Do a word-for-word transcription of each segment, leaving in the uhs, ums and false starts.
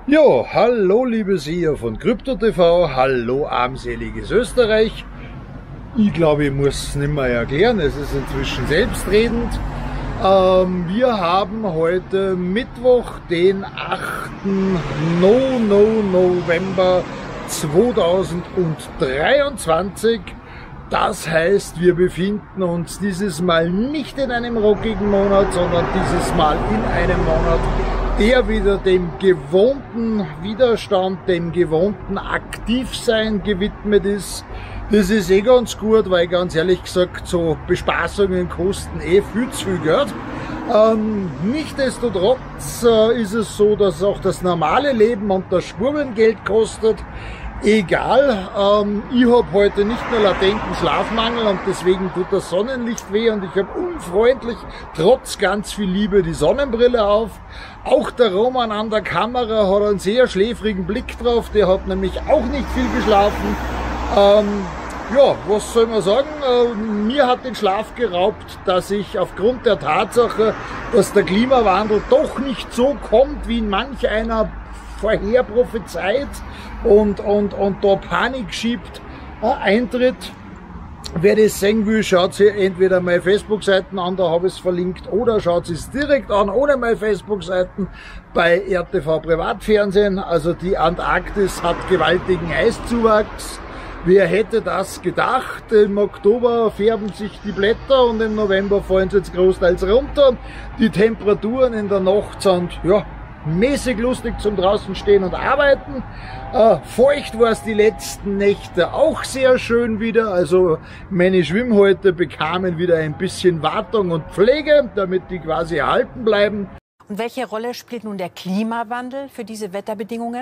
Jo, hallo liebe Seher von Krypto.tv, hallo armseliges Österreich. Ich glaube, ich muss es nicht mehr erklären, es ist inzwischen selbstredend. Ähm, wir haben heute Mittwoch, den achten November zweitausenddreiundzwanzig. Das heißt, wir befinden uns dieses Mal nicht in einem rockigen Monat, sondern dieses Mal in einem Monat, der wieder dem gewohnten Widerstand, dem gewohnten Aktivsein gewidmet ist. Das ist eh ganz gut, weil ganz ehrlich gesagt, so Bespaßungen kosten eh viel zu viel Geld. Ähm, nichtsdestotrotz äh, ist es so, dass auch das normale Leben und das Spurbengeld kostet. Egal, ähm, ich habe heute nicht nur latenten Schlafmangel und deswegen tut das Sonnenlicht weh und ich habe unfreundlich, trotz ganz viel Liebe, die Sonnenbrille auf. Auch der Roman an der Kamera hat einen sehr schläfrigen Blick drauf, der hat nämlich auch nicht viel geschlafen. Ähm, ja, was soll man sagen? Äh, mir hat den Schlaf geraubt, dass ich aufgrund der Tatsache, dass der Klimawandel doch nicht so kommt, wie ihn manch einer vorher prophezeit und, und, und da Panik schiebt, äh, eintritt. Wer das sehen will, schaut sich entweder meine Facebook-Seiten an, da habe ich es verlinkt, oder schaut sich es direkt an, ohne meine Facebook-Seiten, bei R T V Privatfernsehen. Also die Antarktis hat gewaltigen Eiszuwachs. Wer hätte das gedacht? Im Oktober färben sich die Blätter und im November fallen sie jetzt großteils runter. Die Temperaturen in der Nacht sind, ja, mäßig lustig zum draußen stehen und arbeiten. Äh, feucht war es die letzten Nächte auch sehr schön wieder. Also meine Schwimmhäute bekamen wieder ein bisschen Wartung und Pflege, damit die quasi erhalten bleiben. Und welche Rolle spielt nun der Klimawandel für diese Wetterbedingungen?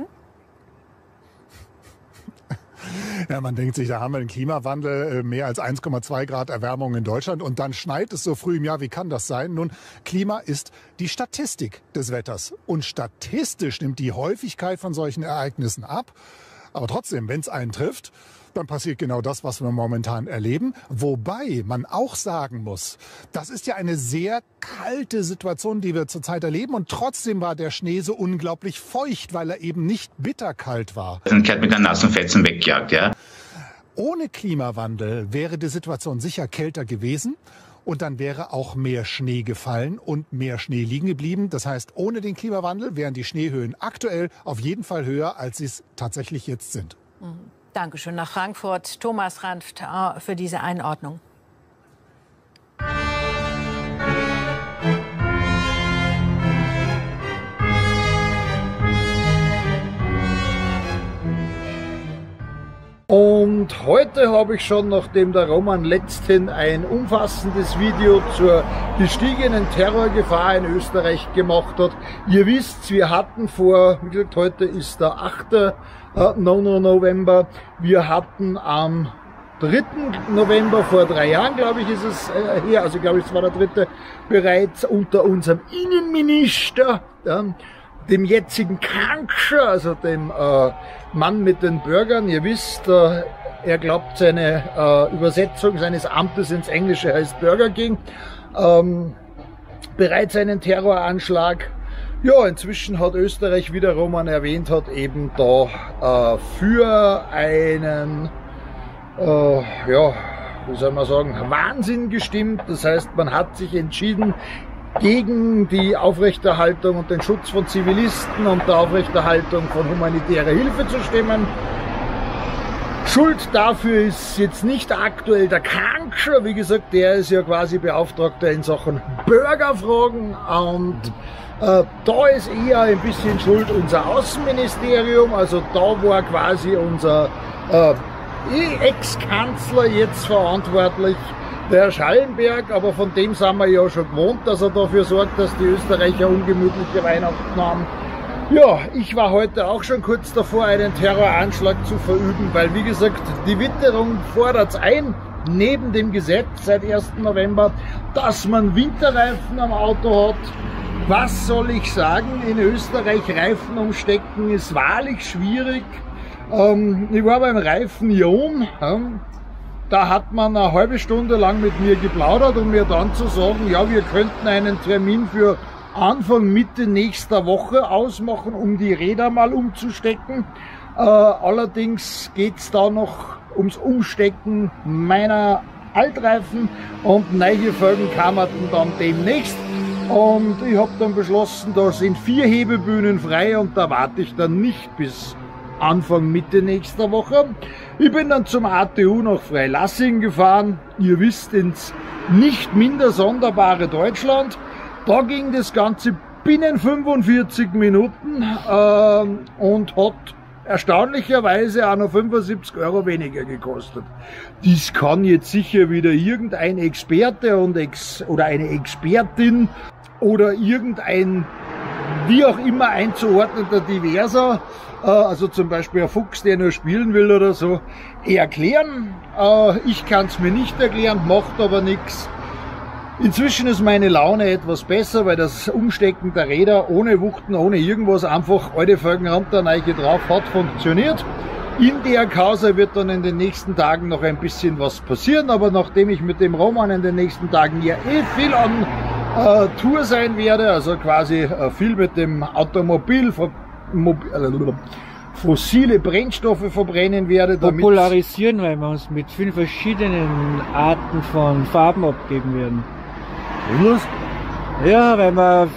Ja, man denkt sich, da haben wir den Klimawandel, mehr als eins Komma zwei Grad Erwärmung in Deutschland und dann schneit es so früh im Jahr. Wie kann das sein? Nun, Klima ist die Statistik des Wetters und statistisch nimmt die Häufigkeit von solchen Ereignissen ab. Aber trotzdem, wenn es einen trifft, dann passiert genau das, was wir momentan erleben. Wobei man auch sagen muss, das ist ja eine sehr kalte Situation, die wir zurzeit erleben. Und trotzdem war der Schnee so unglaublich feucht, weil er eben nicht bitterkalt war. Dann kehrt mit einem nassen Fetzen wegjagt, ja. Ohne Klimawandel wäre die Situation sicher kälter gewesen. Und dann wäre auch mehr Schnee gefallen und mehr Schnee liegen geblieben. Das heißt, ohne den Klimawandel wären die Schneehöhen aktuell auf jeden Fall höher, als sie es tatsächlich jetzt sind. Mhm. Dankeschön nach Frankfurt, Thomas Ranft, für diese Einordnung. Und heute habe ich schon, nachdem der Roman letzthin ein umfassendes Video zur gestiegenen Terrorgefahr in Österreich gemacht hat. Ihr wisst, wir hatten vor, wie gesagt, heute ist der achte November, wir hatten am dritten November vor drei Jahren, glaube ich, ist es äh, her, also glaube ich, es war der dritte, bereits unter unserem Innenminister, äh, dem jetzigen Kanzler, also dem äh, Mann mit den Burgern. Ihr wisst, äh, er glaubt, seine äh, Übersetzung seines Amtes ins Englische heißt Burger King. Ähm, bereits einen Terroranschlag. Ja, inzwischen hat Österreich, wie der Roman erwähnt hat, eben da äh, für einen, äh, ja, wie soll man sagen, Wahnsinn gestimmt. Das heißt, man hat sich entschieden, gegen die Aufrechterhaltung und den Schutz von Zivilisten und der Aufrechterhaltung von humanitärer Hilfe zu stimmen. Schuld dafür ist jetzt nicht aktuell der Kanzler, wie gesagt, der ist ja quasi Beauftragter in Sachen Bürgerfragen und äh, da ist eher ein bisschen schuld unser Außenministerium, also da war quasi unser äh, Ex-Kanzler jetzt verantwortlich, der Herr Schallenberg, aber von dem sind wir ja schon gewohnt, dass er dafür sorgt, dass die Österreicher ungemütliche Weihnachten haben. Ja, ich war heute auch schon kurz davor, einen Terroranschlag zu verüben, weil, wie gesagt, die Witterung fordert es ein, neben dem Gesetz seit ersten November, dass man Winterreifen am Auto hat. Was soll ich sagen? In Österreich Reifen umstecken ist wahrlich schwierig. Ähm, ich war beim Reifen Jon. Ähm, Da hat man eine halbe Stunde lang mit mir geplaudert, um mir dann zu sagen, ja, wir könnten einen Termin für Anfang, Mitte nächster Woche ausmachen, um die Räder mal umzustecken. Äh, allerdings geht es da noch ums Umstecken meiner Altreifen und neue Felgen kamen dann demnächst. Und ich habe dann beschlossen, da sind vier Hebebühnen frei und da warte ich dann nicht bis Anfang, Mitte nächster Woche. Ich bin dann zum A T U nach Freilassing gefahren. Ihr wisst, ins nicht minder sonderbare Deutschland. Da ging das Ganze binnen fünfundvierzig Minuten äh, und hat erstaunlicherweise auch noch fünfundsiebzig Euro weniger gekostet. Dies kann jetzt sicher wieder irgendein Experte und Ex oder eine Expertin oder irgendein wie auch immer einzuordneter Diverser, äh, also zum Beispiel ein Fuchs, der nur spielen will oder so, erklären. Äh, ich kann es mir nicht erklären, macht aber nichts. Inzwischen ist meine Laune etwas besser, weil das Umstecken der Räder ohne Wuchten, ohne irgendwas, einfach alte Felgen runter, neue drauf, hat funktioniert. In der Causa wird dann in den nächsten Tagen noch ein bisschen was passieren, aber nachdem ich mit dem Roman in den nächsten Tagen ja eh viel an äh, Tour sein werde, also quasi äh, viel mit dem Automobil, Mobil, äh, fossile Brennstoffe verbrennen werde. Popularisieren, weil wir uns mit vielen verschiedenen Arten von Farben abgeben werden. Was? Ja, weil wir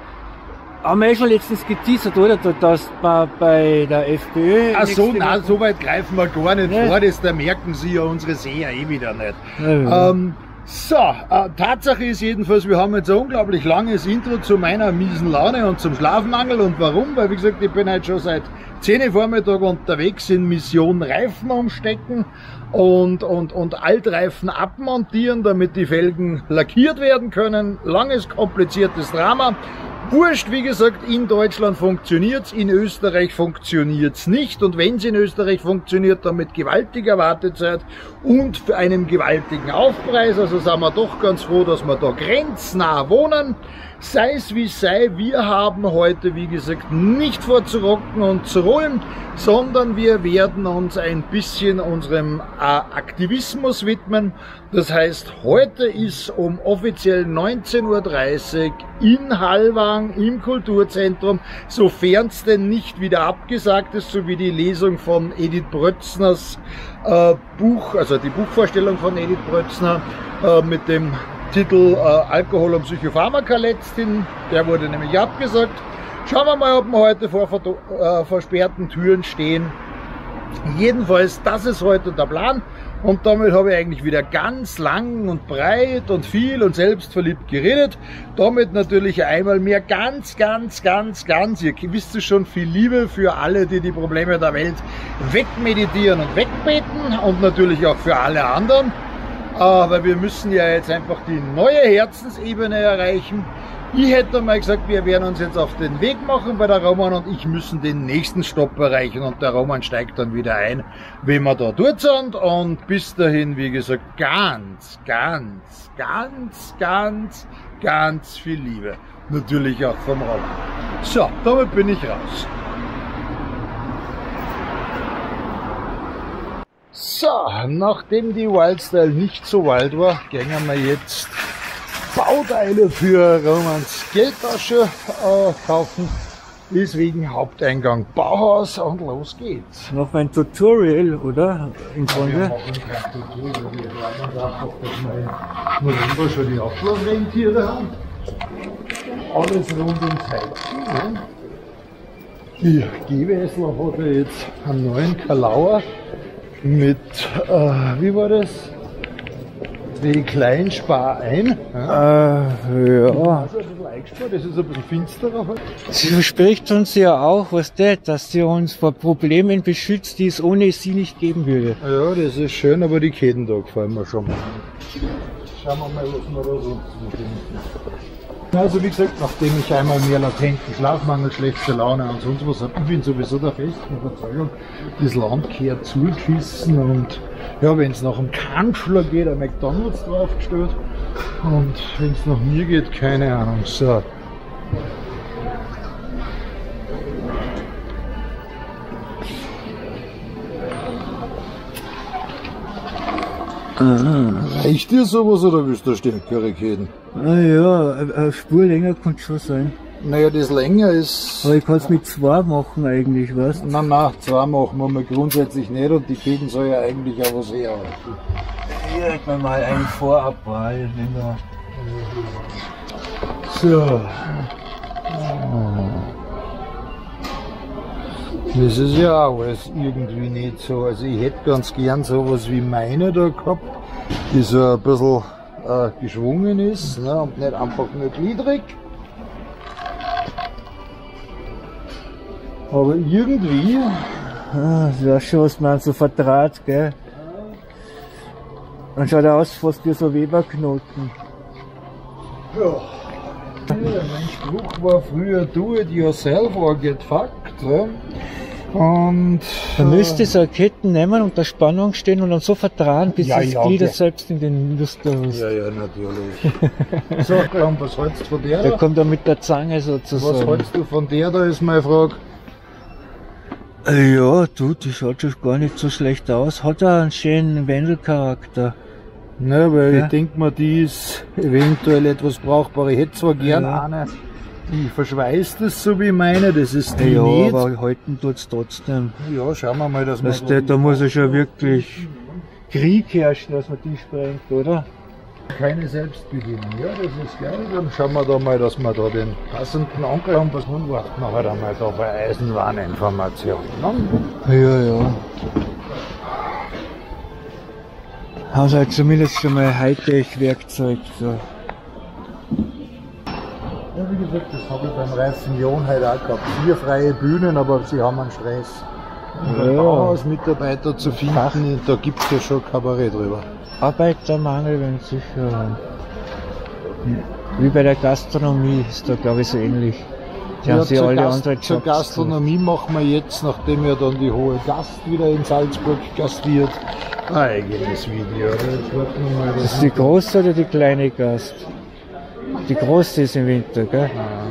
haben wir eh schon letztens geteasert, oder? Dass wir bei der FPÖ... Ach so, nein, so weit greifen wir gar nicht ja. vor, das da merken Sie ja unsere Seher eh wieder nicht. Ja, ja. Ähm, so, äh, Tatsache ist jedenfalls, wir haben jetzt ein unglaublich langes Intro zu meiner miesen Laune und zum Schlafmangel. Und warum? Weil, wie gesagt, ich bin heute schon seit zehn Uhr Vormittag unterwegs in Mission Reifen umstecken und, und, und Altreifen abmontieren, damit die Felgen lackiert werden können. Langes, kompliziertes Drama. Wurscht, wie gesagt, in Deutschland funktioniert's, in Österreich funktioniert's nicht. Und wenn es in Österreich funktioniert, dann mit gewaltiger Wartezeit und für einen gewaltigen Aufpreis. Also sind wir doch ganz froh, dass wir da grenznah wohnen. Sei es wie es sei, wir haben heute, wie gesagt, nicht vor zu rocken und zu rollen, sondern wir werden uns ein bisschen unserem äh, Aktivismus widmen. Das heißt, heute ist um offiziell neunzehn Uhr dreißig in Hallwang im Kulturzentrum, sofern es denn nicht wieder abgesagt ist, so wie die Lesung von Edith Brötzners äh, Buch, also die Buchvorstellung von Edith Brötzner äh, mit dem Titel äh, Alkohol und Psychopharmaka letzthin, der wurde nämlich abgesagt. Schauen wir mal, ob wir heute vor äh, versperrten Türen stehen. Jedenfalls, das ist heute der Plan und damit habe ich eigentlich wieder ganz lang und breit und viel und selbstverliebt geredet. Damit natürlich einmal mehr ganz, ganz, ganz, ganz, ihr wisst es schon, viel Liebe für alle, die die Probleme der Welt wegmeditieren und wegbeten und natürlich auch für alle anderen. Aber wir müssen ja jetzt einfach die neue Herzensebene erreichen. Ich hätte mal gesagt, wir werden uns jetzt auf den Weg machen, weil der Roman und ich müssen den nächsten Stopp erreichen und der Roman steigt dann wieder ein, wenn wir da dort sind. Und bis dahin, wie gesagt, ganz, ganz, ganz, ganz, ganz viel Liebe. Natürlich auch vom Roman. So, damit bin ich raus. So, nachdem die Wildstyle nicht so wild war, gehen wir jetzt Bauteile für Romans Geldtasche äh, kaufen. Deswegen Haupteingang Bauhaus und los geht's. Noch ein Tutorial, oder? Im Grunde? Wir machen kein Tutorial, wir werden einfach, dass wir im November schon die Abschlussrentiere haben. Alles rund ums Heizen. Die Gewessler hat ja jetzt einen neuen Kalauer mit, äh, wie war das? Die Kleinspar ein. Ja. Äh, ja. Das ist ein bisschen finsterer. Sie verspricht uns ja auch, was das, dass sie uns vor Problemen beschützt, die es ohne sie nicht geben würde. Ja, das ist schön, aber die Ketten da gefallen mir schon mal. Schauen wir mal, was wir da so finden. Also wie gesagt, nachdem ich einmal mehr latenten Schlafmangel, schlechte Laune und sonst was habe, ich bin sowieso der festen Überzeugung, das Land gehört zugeschissen und ja, wenn es nach dem Kanzler geht, ein McDonalds draufgestellt und wenn es nach mir geht, keine Ahnung. So. Ah. Reicht dir sowas oder willst du stärkere Ketten? Ah ja, eine Spur länger kann schon sein. Naja, das länger ist... Aber ich kann es mit zwei machen eigentlich, weißt du? Nein, nein, zwei machen wir mal grundsätzlich nicht und die Ketten soll ja eigentlich auch was herhalten. Hier hätten wir mal einen Vorabwahl, wenn wir... So. Das ist ja auch alles irgendwie nicht so. Also ich hätte ganz gern sowas wie meine da gehabt, die so ein bisschen äh, geschwungen ist, ne, und nicht einfach nur gliedrig. Aber irgendwie... Ah, das wäre schon, was man so verdraht, gell? Dann schaut er aus fast wie so Weberknoten. Ja. Ja, mein Spruch war früher do it yourself or get fucked. Ja. Und Man äh, müsste so eine Ketten nehmen und der Spannung stehen und dann so verdrahen, bis Ja, das ja, Glieder ja. selbst in den Muster ist. ja, ja, natürlich. So, komm, was hältst du von der Der da? kommt dann mit der Zange Was sozusagen. hältst du von der da, ist meine Frage. Ja, du, die schaut schon gar nicht so schlecht aus. Hat auch einen schönen Wendelcharakter. Ne, weil Ja. ich denke mir, die ist eventuell etwas brauchbar. Ich hätte zwar gern Ja. eine, die verschweißt ist, so wie meine, das ist die Ja, nicht. aber halten tut's trotzdem. Ja, schauen wir mal, dass wir Weißt du, da muss ja schon wirklich Krieg herrschen, dass man die sprengt, oder? keine Selbstbedienung. Ja, das ist geil. Dann schauen wir da mal, dass wir da den passenden Onkel haben. Was nun warten wir halt einmal da bei Eisenwarninformationen. Ne? Ja, ja. Haben sie halt zumindest schon mal Hightech-Werkzeug. So. Ja, wie gesagt, das habe ich beim Reifen Jon heute auch gehabt. Vier freie Bühnen, aber sie haben einen Stress. Ja. Bauhausmitarbeiter zu finden, da gibt es ja schon Kabarett drüber. Arbeitermangel, wenn sicher. Wie bei der Gastronomie ist da, glaube ich, so ähnlich. Die haben sie zur alle Gast- andere Zur Jobs. Gastronomie machen wir jetzt, nachdem ja dann die Hohe Gast wieder in Salzburg gastiert, ein eigenes Video. Oder? Jetzt warten wir mal, Das ist die große oder die kleine Gast? Die große ist im Winter, gell?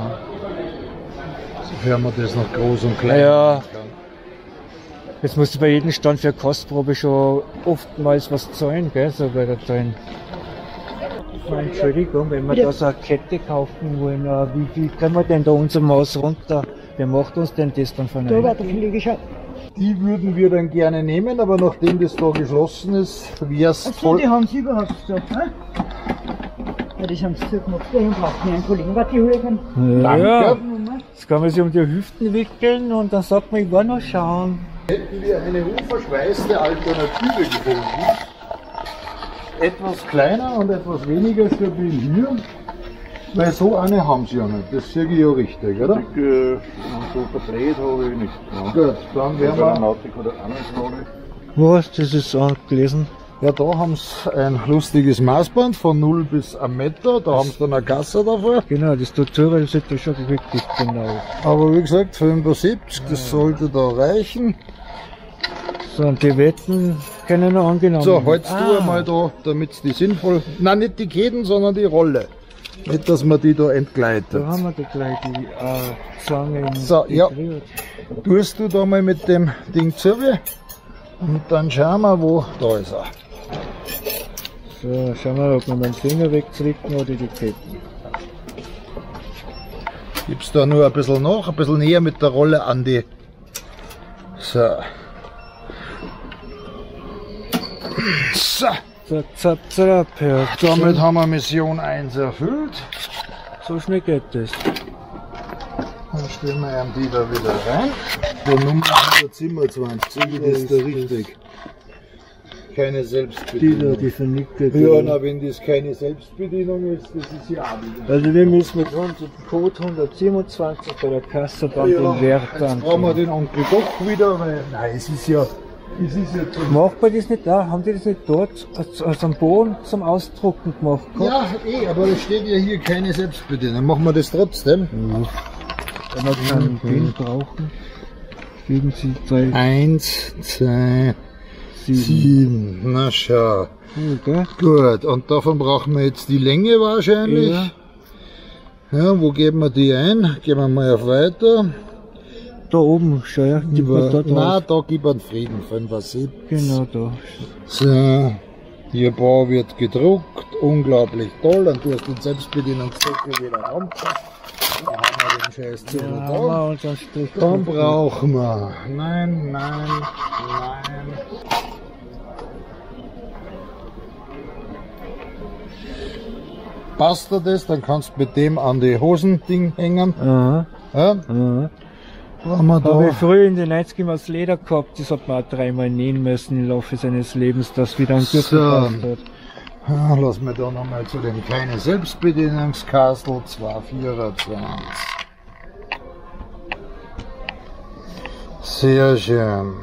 so hören wir das noch groß und klein. Ja. Jetzt musst du bei jedem Stand für eine Kostprobe schon oftmals was zahlen, gell? So bei der tollen. Entschuldigung, wenn wir da so eine Kette kaufen wollen, äh, wie viel können wir denn da unser Maß runter? Wer macht uns denn das dann von Da einem? war der Kollege schon. Die würden wir dann gerne nehmen, aber nachdem das da geschlossen ist, wäre es Achso, voll. die haben sie überhaupt so, ne? Ja, das haben sie zugemacht. Ja, dann braucht mir einen Kollegen, was die holen kann. Ja, Danke. jetzt kann man sich um die Hüften wickeln und dann sagt man, ich war noch schauen. Hätten wir eine unverschweißte Alternative gefunden. Etwas kleiner und etwas weniger stabil hier. Weil so eine haben sie ja nicht. Das sehe ich ja richtig, oder? Äh, so verdreht habe ich nicht. Ja. Gut, dann werden Bei der wir. Nautik oder Anwendungsrolle. Was? Das ist angelesen. Ja, da haben sie ein lustiges Maßband von null bis ein Meter. Da haben sie dann eine Gasse davor. Genau, das Tutorial sollte schon wirklich genau. Aber wie gesagt, fünfundsiebzig, das sollte da reichen. So, und die Wetten können noch angenommen So, werden. haltst du Ah, einmal da, damit die sinnvoll. Nein, nicht die Ketten, sondern die Rolle. Nicht, dass man die da entgleitet. Da haben wir da gleich die äh, Zange So, ja. integriert. Tust du da mal mit dem Ding zu und dann schauen wir, wo, da ist er. So, schauen wir, ob wir den Finger wegdrücken oder die Ketten. Gib's da nur ein bisschen nach, ein bisschen näher mit der Rolle an die. So. So, Zack, zack, zack, ja. damit haben wir Mission eins erfüllt. So schnell geht das. Dann stellen wir ihm die da wieder rein. Die Nummer hundertsiebenundzwanzig, so wie das da richtig. Keine Die da, Selbstbedienung. die vernickte. Ja, na, wenn das keine Selbstbedienung ist, das ist ja auch wieder. Also wir müssen mit unserem Code hundertsiebenundzwanzig bei der Kasse dann den Wert jetzt brauchen wir an. den Onkel doch wieder, weil, nein, es ist ja, es ist ja zum Macht man das nicht da? Haben die das nicht dort als, als am Boden zum Ausdrucken gemacht? Ja, eh, aber es steht ja hier keine Selbstbedienung. Machen wir das trotzdem? Wenn wir keinen Pin brauchen, geben Sie drei, Eins, zwei, sieben. sieben. Na schau. Cool, gell? Gut, und davon brauchen wir jetzt die Länge wahrscheinlich. Ja. Ja, wo geben wir die ein? Gehen wir mal auf Weiter. Da oben, schau ja, die war da drauf. Na, da gibt es Frieden, fünf sieben. Genau da. So, Ihr Bau wird gedruckt, unglaublich toll. Dann tust du den Selbstbedienungsdeckel wieder runter. Dann haben wir den Scheiß zu Ja, da. haben wir unseren Strich. Dann brauchen wir. Nein, nein, nein. Passt dir das? Dann kannst du mit dem an die Hosending hängen. Aha, Ja? aha. Haben wir Habe ich da. früher in den neunzigern aus Leder gehabt, das hat man auch dreimal nähen müssen im Laufe seines Lebens, dass wieder ein Gürtel So. gepasst hat. Ja, lass mir da nochmal zu dem kleinen Selbstbedienungskastel zwei vierundzwanzig. Sehr schön.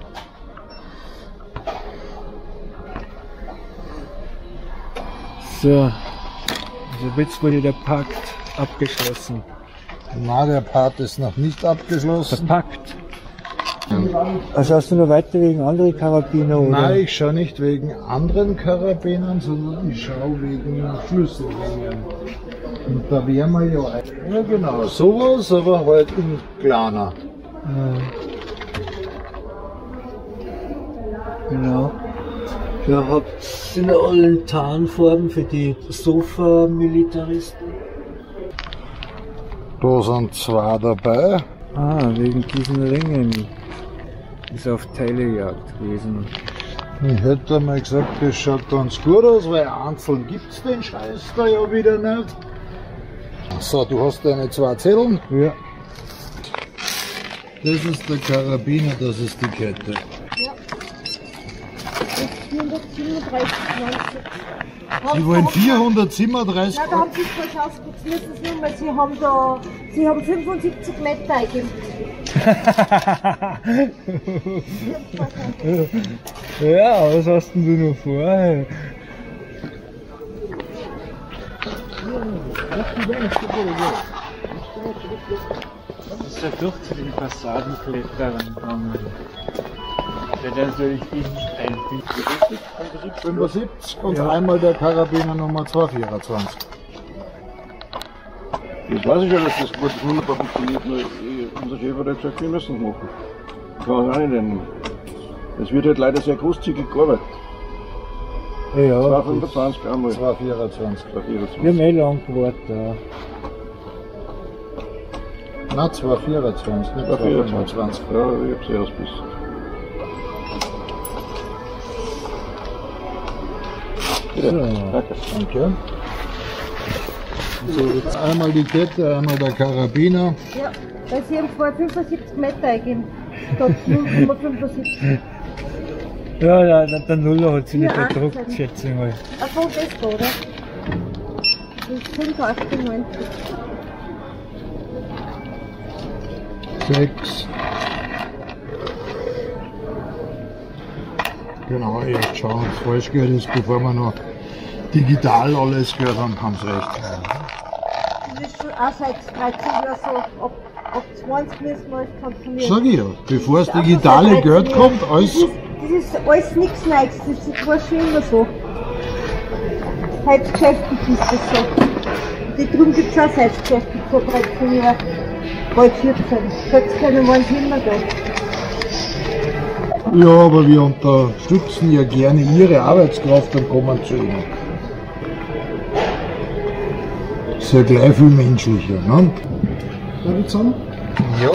So, also jetzt wurde der Pakt abgeschlossen. Na, der Part ist noch nicht abgeschlossen. Verpackt. Also hast du noch weiter wegen andere Karabiner oder? Nein, ich schaue nicht wegen anderen Karabinern, sondern ich schaue wegen Schlüsselringen. Und da wären wir ja, ja genau, sowas, aber halt in kleiner. Genau. Ja, habt sind alle Tarnfarben für die Sofa-Militaristen? Da sind zwei dabei. Ah, wegen diesen Ringen. Ist auf Teilejagd gewesen. Ich hätte mal gesagt, das schaut ganz gut aus, weil einzeln gibt es den Scheiß da ja wieder nicht. So, du hast deine zwei Zetteln. Ja. Das ist der Karabiner, das ist die Kette. Sie wollen vierhundertsiebenunddreißig. Nein, da haben Sie es falsch ausgedrückt, müssen Sie nur, weil Sie haben da, Sie haben fünfundsiebzig Meter eingegeben. Ja, was hast denn du noch vor? Das ist ja durch zu den Fassadenkletterern gegangen. Der natürlich die nicht einbinden. fünfundsiebzig und Ja. einmal der Karabiner Nummer zwei vierundzwanzig. Das weiß ich ja, dass das gut wunderbar funktioniert, nur ich- unser Chef hat ja gesagt, wir müssen es machen. Ich kann es auch nicht nennen. Es wird halt leider sehr großzügig gearbeitet. Ja, zwei fünfundzwanzig einmal. zwei vierundzwanzig. zwei vierundzwanzig. wir haben eh lang gewartet. Ja. Nein, zwei vierundzwanzig, nicht zwei zwei vierundzwanzig. fünfundzwanzig. Ja, ich hab's eh ausgebissen. Bitte. So. Danke. Danke. So, jetzt einmal die Kette, einmal der Karabiner. Ja, weil Sie haben vorher fünfundsiebzig Meter eingegeben. Statt null Komma fünfundsiebzig. Ja, der, der, der Nuller hat sich nicht Ja, gedruckt, achtzehn. schätze ich mal. Ach so, das da, oder? Das ist fünf achtundneunzig. sechs. Genau, jetzt schauen, ob es falsch gehört ist, bevor wir noch digital alles gehört haben, haben sie recht. Das ist schon auch seit dreizehn Jahren so. Ab, ab zwanzig müssen wir alles transformieren. Sag ich ja, bevor das Auch digitale seit Geld dreizehn kommt, Jahren. alles. Das ist, das ist alles nichts Neues, das war schon immer so. Heute beschäftigt ist das so. Und darum gibt es auch seit beschäftigt vor dreizehn Jahren. Bald vierzehn. sechzehn waren sie immer da. Ja, aber wir unterstützen ja gerne Ihre Arbeitskraft und kommen zu Ihnen. Ist ja gleich viel menschlicher, ne? Davidson? Ja.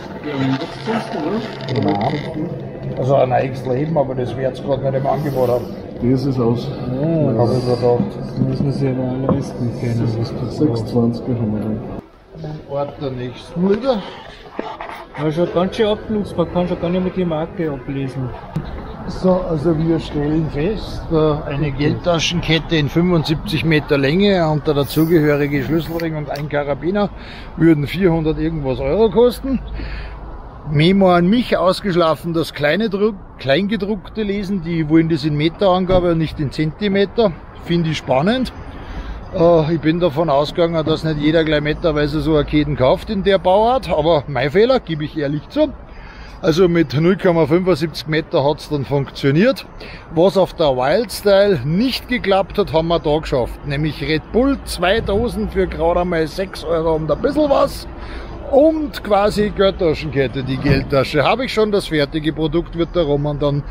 Nein. Also ein eigenes Leben, aber das wird es gerade nicht im Angebot haben. Das ist aus. Ja, Habe ich gedacht. das muss man sich aber auch leisten können, was du brauchst. sechsundzwanzig haben wir dann. Ort der nächsten Lieder. Ja, schon ganz schön abgenutzt, man kann schon gar nicht mehr die Marke ablesen. So, also wir stellen fest, äh, eine Geldtaschenkette in fünfundsiebzig Meter Länge und der dazugehörige Schlüsselring und ein Karabiner würden vierhundert irgendwas Euro kosten. Memo an mich, ausgeschlafen das kleine Druck, Kleingedruckte lesen, die wollen das in Meterangabe und nicht in Zentimeter. Finde ich spannend. Äh, ich bin davon ausgegangen, dass nicht jeder gleich meterweise so eine Kette kauft in der Bauart, aber mein Fehler, gebe ich ehrlich zu. Also mit null Komma fünfundsiebzig Meter hat es dann funktioniert. Was auf der Wildstyle nicht geklappt hat, haben wir da geschafft. Nämlich Red Bull, zwei Dosen für gerade einmal sechs Euro und ein bisschen was. Und quasi Geldtaschenkette, die Geldtasche. Habe ich schon, das fertige Produkt wird der Roman dann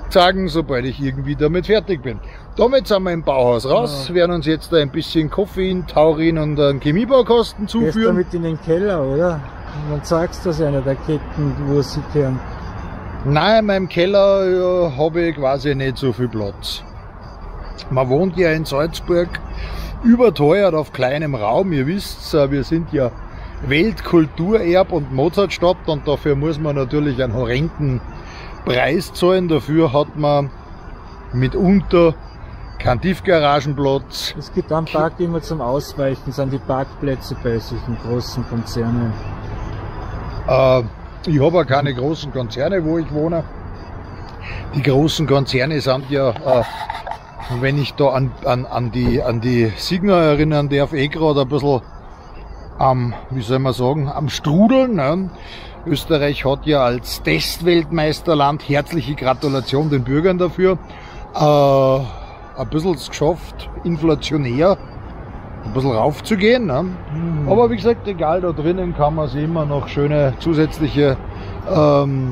sagen, sobald ich irgendwie damit fertig bin. Damit sind wir im Bauhaus raus, ja. werden uns jetzt da ein bisschen Koffein, Taurin und einen Chemiebaukasten zuführen. Gehst damit in den Keller, oder? Und dann sagst du das einer der Ketten, wo sie kehren. Nein, in meinem Keller ja, habe ich quasi nicht so viel Platz. Man wohnt ja in Salzburg überteuert auf kleinem Raum. Ihr wisst, wir sind ja Weltkulturerb und Mozartstadt und dafür muss man natürlich einen horrenden Preis zahlen. Dafür hat man mitunter keinen Tiefgaragenplatz. Es gibt einen Park immer zum Ausweichen, sind die Parkplätze bei solchen großen Konzernen. Äh, ich habe auch keine großen Konzerne, wo ich wohne. Die großen Konzerne sind ja, äh, wenn ich da an, an, an die, an die Signa erinnern darf, eh gerade ein bisschen am, wie soll man sagen, am Strudeln. Ne? Österreich hat ja als Testweltmeisterland, herzliche Gratulation den Bürgern dafür, äh, ein bisschen es geschafft, inflationär ein bisschen raufzugehen. Ne? Mhm. Aber wie gesagt, egal, da drinnen kann man sich immer noch schöne zusätzliche ähm,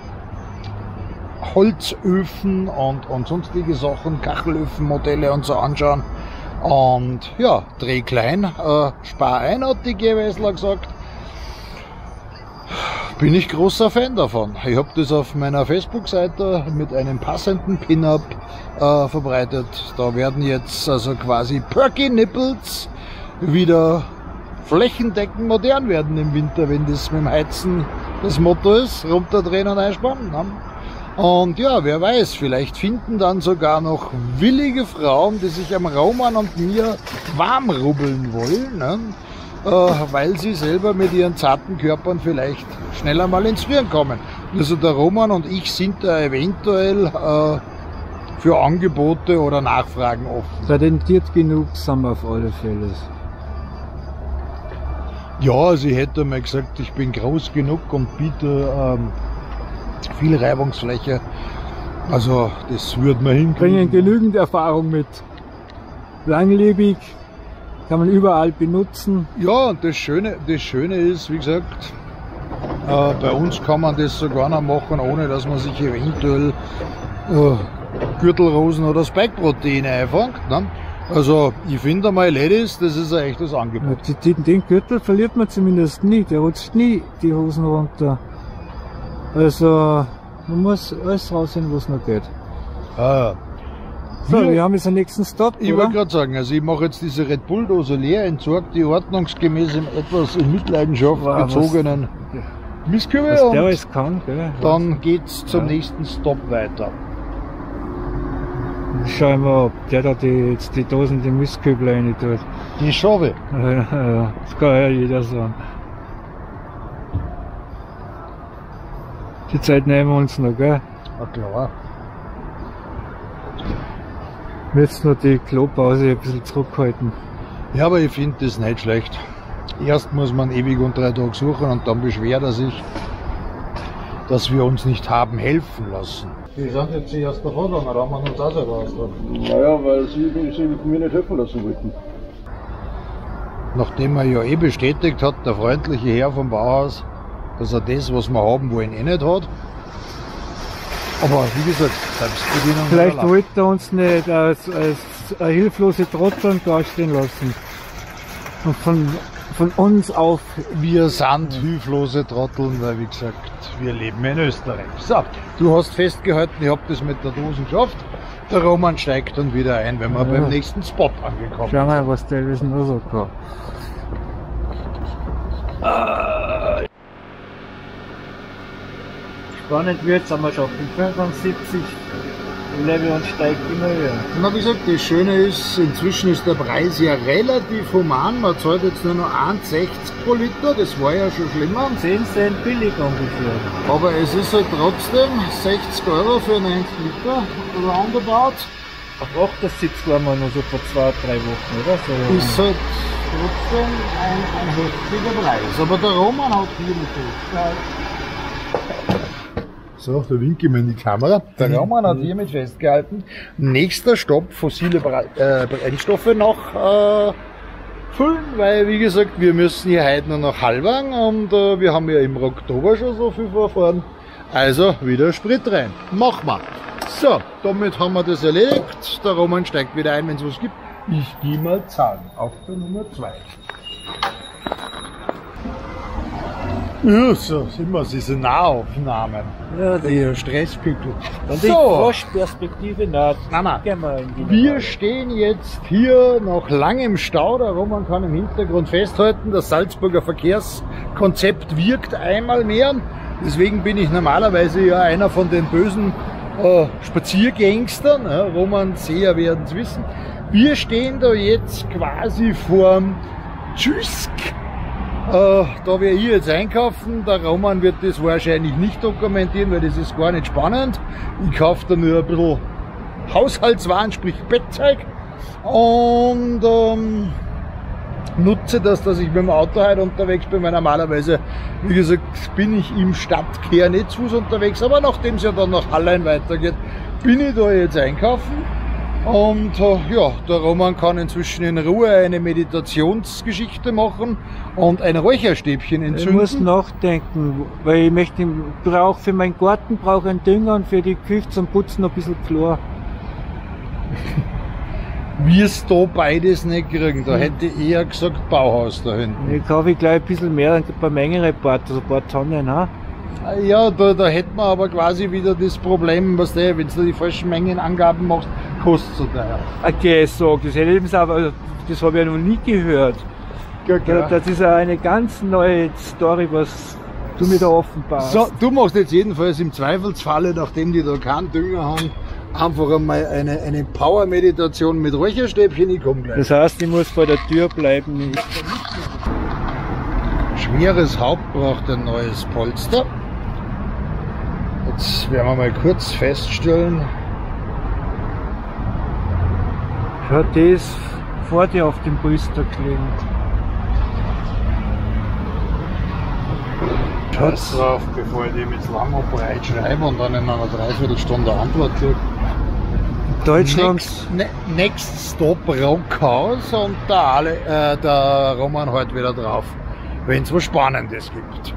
Holzöfen und, und sonstige Sachen, Kachelöfenmodelle und so anschauen. Und ja, dreh klein, äh, spar ein, hat die G W S L gesagt. Bin ich großer Fan davon. Ich habe das auf meiner Facebook-Seite mit einem passenden Pin-Up äh, verbreitet. Da werden jetzt also quasi Perky Nipples wieder flächendeckend modern werden im Winter, wenn das mit dem Heizen das Motto ist, runterdrehen und einspannen. Ne? Und ja, wer weiß, vielleicht finden dann sogar noch willige Frauen, die sich am Roman und mir warm rubbeln wollen, ne? äh, weil sie selber mit ihren zarten Körpern vielleicht schneller mal ins Frieren kommen. Also der Roman und ich sind da eventuell äh, für Angebote oder Nachfragen offen. Talentiert genug sind wir auf alle Fälle. Ja, also ich hätte mal gesagt, ich bin groß genug und biete ähm, viel Reibungsfläche. Also das würde man hinkriegen. Bringen genügend Erfahrung mit. Langlebig, kann man überall benutzen. Ja, und das Schöne, das Schöne ist, wie gesagt, äh, bei uns kann man das sogar noch machen, ohne dass man sich eventuell äh, Gürtelrosen oder Spike-Proteine einfängt. Ne? Also ich finde mal, Ladies, das ist ein echtes Angebot. Ja, die, den Gürtel verliert man zumindest nie, der rutscht nie die Hosen runter. Also man muss alles rausnehmen, was noch geht. Ah, so, wir, wir haben jetzt den nächsten Stop. Ich wollte gerade sagen, also ich mache jetzt diese Red Bull Dose leer, entsorge die ordnungsgemäß im etwas in Mitleidenschaft wow, gezogenen Mistkübel was und der alles kann, gell? Dann geht's zum ja. nächsten Stop weiter. Schauen wir, ob der da die, jetzt die Dosen die Mistkübel rein tut. Die Schaufe. Ja, das kann ja jeder sagen. Die Zeit nehmen wir uns noch, gell? Na klar. Jetzt noch die Klopause ein bisschen zurückhalten. Ja, aber ich finde das nicht schlecht. Erst muss man ewig und drei Tage suchen und dann beschwert er sich, dass wir uns nicht haben helfen lassen. Die sind jetzt erst davon gegangen, da haben wir uns auch selber ausgetragen. Naja, weil sie, sie mir nicht helfen lassen wollten. Nachdem er ja eh bestätigt hat, der freundliche Herr vom Bauhaus, dass er das, was wir haben wollen, eh nicht hat. Aber wie gesagt, Selbstbedienung. Vielleicht wollte er uns nicht als, als eine hilflose Trotteln dastehen lassen. Und von, von uns auf. Wir sind hilflose Trotteln, weil wie gesagt, wir leben in Österreich. So, du hast festgehalten, ich habe das mit der Dose geschafft. Der Roman steigt dann wieder ein, wenn wir ja. beim nächsten Spot angekommen sind. Schau mal, was der ist noch so kann. Spannend wird es, aber schon fünfundsiebzig Level und steigt immer höher. Na, wie gesagt, das Schöne ist, inzwischen ist der Preis ja relativ human. Man zahlt jetzt nur noch eins sechzig pro Liter, das war ja schon schlimmer. zehn Cent billig ungefähr. Aber es ist halt trotzdem sechzig Euro für neunzig Liter oder roundabout. Auf achtundsiebzig waren wir noch so vor zwei, drei Wochen, oder? So, ist halt trotzdem ein, ein heftiger Preis. Aber der Roman hat hier mit So, da winke ich mal in die Kamera. Der Roman hat hiermit festgehalten. Nächster Stopp, fossile äh, Brennstoffe noch äh, füllen, weil wie gesagt, wir müssen hier heute nur noch Halbang und äh, wir haben ja im Oktober schon so viel vorfahren. Also wieder Sprit rein. Mach mal. So, damit haben wir das erledigt. Der Roman steigt wieder ein, wenn es was gibt. Ich gehe mal zahlen. Auf der Nummer zwei. Ja, so sind wir, diese Nahaufnahmen. Ja, die Stresspickel. Und die So, Froschperspektive naht. nein, nein. Gehen wir in die Wir Naht. stehen jetzt hier nach langem Stau. Der Roman kann im Hintergrund festhalten, das Salzburger Verkehrskonzept wirkt einmal mehr. Deswegen bin ich normalerweise ja einer von den bösen äh, Spaziergangstern. Ja, Roman Seher werden es wissen. Wir stehen da jetzt quasi vorm Tschüsk. Äh, da wir hier jetzt einkaufen, der Roman wird das wahrscheinlich nicht dokumentieren, weil das ist gar nicht spannend. Ich kaufe da nur ein bisschen Haushaltswaren, sprich Bettzeug, und ähm, nutze das, dass ich mit dem Auto heute unterwegs bin, weil normalerweise, wie gesagt, bin ich im Stadtkehr nicht zu Fuß unterwegs, aber nachdem es ja dann nach Hallein weitergeht, bin ich da jetzt einkaufen. Und äh, ja, der Roman kann inzwischen in Ruhe eine Meditationsgeschichte machen und ein Räucherstäbchen Ich entzünden. muss nachdenken, weil ich möchte, brauche für meinen Garten brauche einen Dünger und für die Küche zum Putzen ein bisschen Chlor. Wirst du beides nicht kriegen, da hätte ich eher gesagt Bauhaus da hinten. Ich kaufe gleich ein bisschen mehr, ein paar Mengenrepart, also ein paar Tonnen. Ha? Ja, da, da hätte man aber quasi wieder das Problem, was der, wenn du die falschen Mengenangaben machst, kostet es so teuer. Okay, so, das hätte ich aber, das habe ich ja noch nie gehört. Ja, klar. Das ist ja eine ganz neue Story, was du mir da offenbarst. So, du machst jetzt jedenfalls im Zweifelsfalle, nachdem die da keinen Dünger haben, einfach einmal eine, eine Power-Meditation mit Räucherstäbchen. Ich komme gleich. Das heißt, ich muss vor der Tür bleiben. Schweres Haupt braucht ein neues Polster. Jetzt werden wir mal kurz feststellen. Schau, das vor dir auf dem Polster klingt. Schaut drauf, bevor ich dem jetzt lang und breit schreibe und dann in einer Dreiviertelstunde Antwort kriege. Deutschland. Next, ne, next Stop Rockhaus und der, Ale, äh, der Roman heute wieder drauf, wenn es was Spannendes gibt.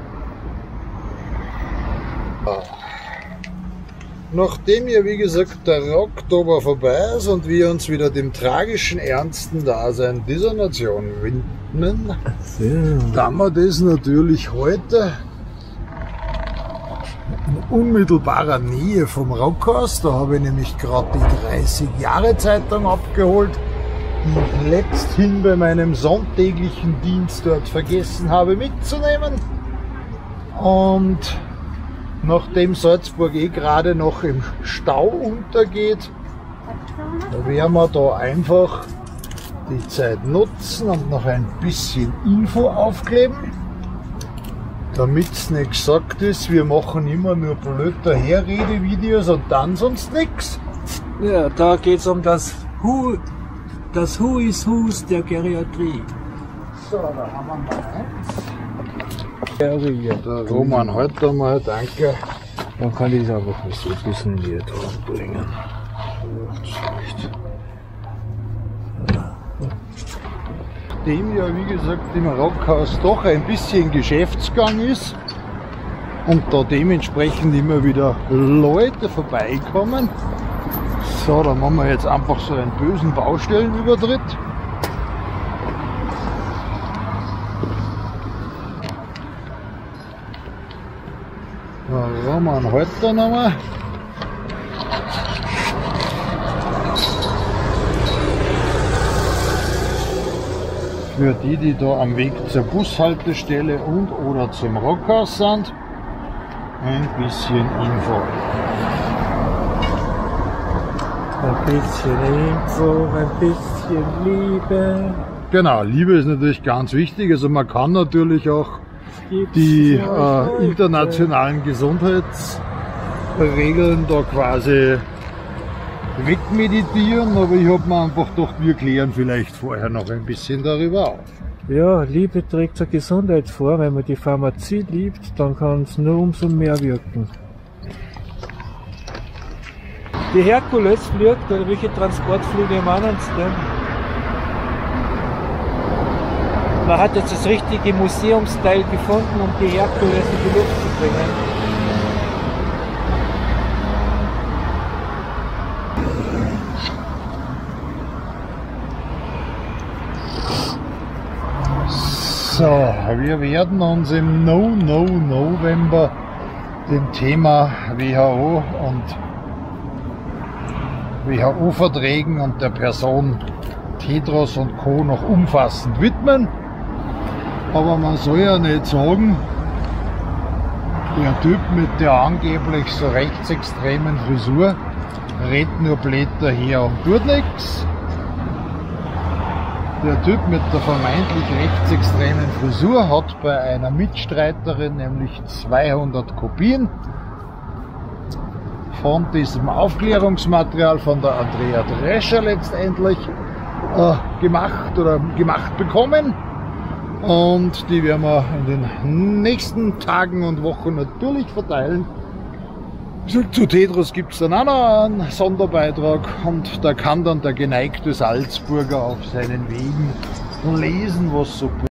Nachdem ja wie gesagt der Rocktober vorbei ist und wir uns wieder dem tragischen, ernsten Dasein dieser Nation widmen, dann wir das natürlich heute in unmittelbarer Nähe vom Rockhaus. Da habe ich nämlich gerade die dreißig Jahre Zeitung abgeholt, die ich letzthin bei meinem sonntäglichen Dienst dort vergessen habe mitzunehmen. Und nachdem Salzburg eh gerade noch im Stau untergeht, werden wir da einfach die Zeit nutzen und noch ein bisschen Info aufkleben. Damit es nicht gesagt ist, wir machen immer nur blöd daherrede-Videos und dann sonst nichts. Ja, da geht es um das Who, das Who is Who's der Geriatrie. So, da haben wir mal eins. Geriatrie. Der Roman, heute einmal, danke. Dann kann ich es einfach so ein bisschen hier dran bringen. Dem ja, wie gesagt, im Rockhaus doch ein bisschen Geschäftsgang ist und da dementsprechend immer wieder Leute vorbeikommen. So, da machen wir jetzt einfach so einen bösen Baustellenübertritt. Ja, Roman, halt da nochmal. Für die, die da am Weg zur Bushaltestelle und oder zum Rockhaus sind, ein bisschen Info. Ein bisschen Info, ein bisschen Liebe. Genau, Liebe ist natürlich ganz wichtig. Also man kann natürlich auch Gibt's die für äh, heute? internationalen Gesundheitsregeln da quasi wegmeditieren, aber ich habe mir einfach gedacht, wir klären vielleicht vorher noch ein bisschen darüber auf. Ja, Liebe trägt zur Gesundheit vor. Wenn man die Pharmazie liebt, dann kann es nur umso mehr wirken. Die Herkules fliegt, oder welche Transportflüge meinen Sie denn? Man hat jetzt das richtige Museumsteil gefunden, um die Herkules in die Luft zu bringen. wir werden uns im No-No-November dem Thema W H O und W H O-Verträgen und der Person Tedros und Co. noch umfassend widmen. Aber man soll ja nicht sagen, der Typ mit der angeblich so rechtsextremen Frisur redet nur Blätter her und tut nichts. Der Typ mit der vermeintlich rechtsextremen Frisur hat bei einer Mitstreiterin nämlich zweihundert Kopien von diesem Aufklärungsmaterial von der Andrea Drescher letztendlich äh, gemacht oder gemacht bekommen. Und die werden wir in den nächsten Tagen und Wochen natürlich verteilen. Zu Tedros gibt es dann auch noch einen Sonderbeitrag und da kann dann der geneigte Salzburger auf seinen Wegen lesen, was so